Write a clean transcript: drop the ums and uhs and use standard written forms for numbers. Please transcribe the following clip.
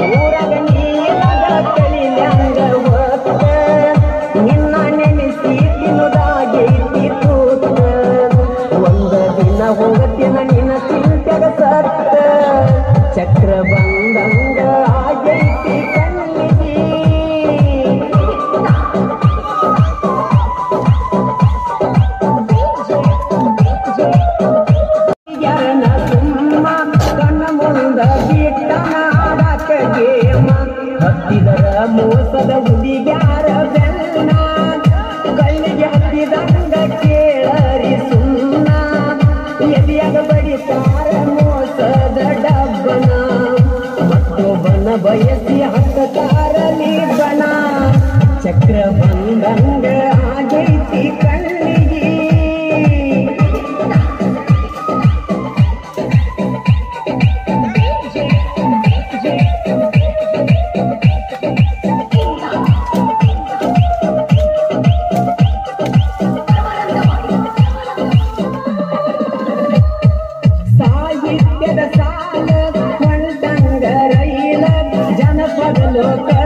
ಊರಾಗ ನೀರಾಗ ಕಳಿಲ್ಯಾಂಗ ಹೊತ್ತ ನಿನ್ನ ನೆನೆಸಿ ತಿನ್ನುದಾಗೈತಿ ತೂತ ಒಂದ ದಿನ ಹೋಗತ್ತಿನ ನಿನ್ನ ಚಿಂತೆಗ ಸತ್ತ ಚಕ್ರ ಬಂದಂಗ ಆಗೈತಿ ಕಣ್ಣಿಗೆ ಯಾರನ ಸುಮ್ಮ ಕಣ್ಣ ಮುಂದ ಬಿಟ್ಟನಾಡಕ ಗೇಮ ಹತ್ತಿದರ ಮೋಸದ ಹುಡುಗ್ಯಾರ ಬೆನ್ನ ಕಣ್ಣಿಗೆ ಹತ್ತಿದಂಗ ಕೇಳರಿ ಸುನ್ನ ಎದೆಯಾಗ ಬಡಿತಾರ ಮೋಸದ ಡಬ್ಬನ ಮತ್ತೊಬ್ಬನ ಬಯಸಿ ಹತ್ತತಾರ ನಿಬ್ಬನ ಚಕ್ರ ಬಂದಂಗ ಆಗೈತಿ ಕಣ್ಣಿಗೆ ಸಾಹಿತ್ಯದ ಸಾಲ ಹೊಂಟಂಗ ರೈಲ ಜನಪದ ಲೋಕ